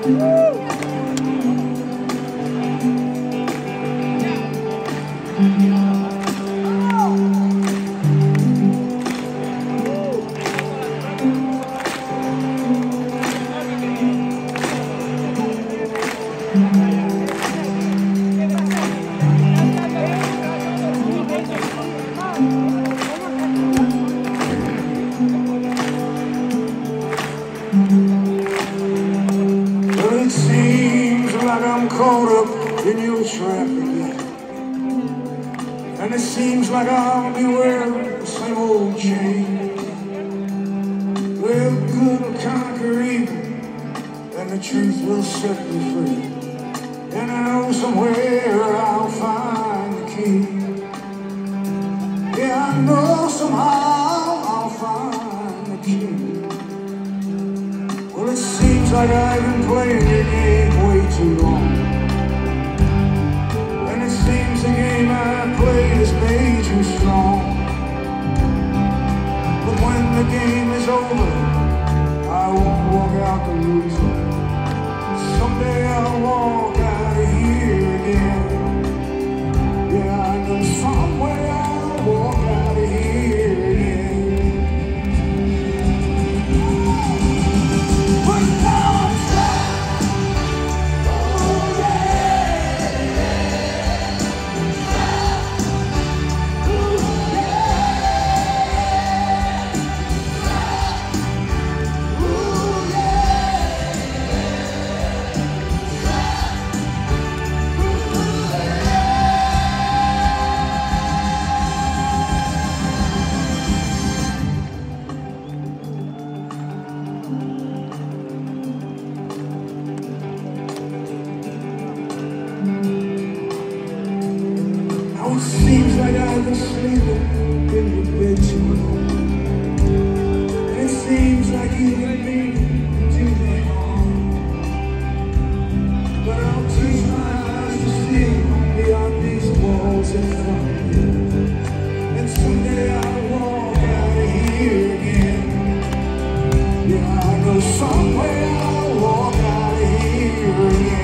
In your trap again, and it seems like I'll be wearing the same old chain. Well, good will conquer evil, and the truth will set me free. And I know somewhere I'll find the key. Yeah, I know somehow I'll find the key. Well, it seems like I've been playing your game way too long. Seems the game I played has made you strong. But when the game is over, I won't walk out the loser. Someday I'll walk out of here again. Yeah, I know somewhere I'll walk out of here again. But now I'm trapped. Oh yeah. It seems like I've been sleeping in your bed too long. It seems like you didn't mean to do me harm. But I'll teach my eyes to see beyond these walls in front of you. And someday I'll walk out of here again. Yeah, I know somewhere I'll walk out of here again.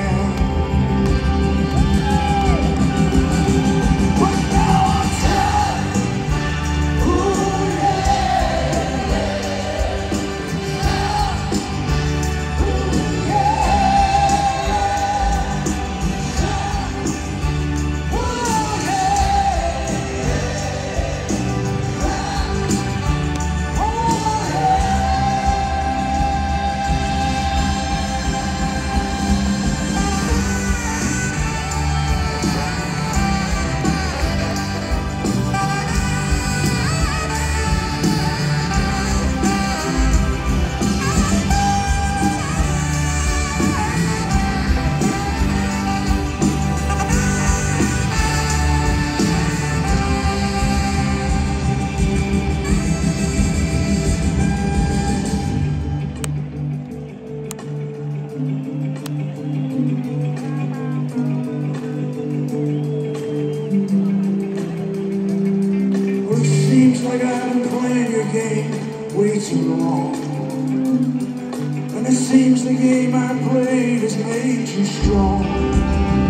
Seems like I've been playing your game way too long. And it seems the game I played has made you strong.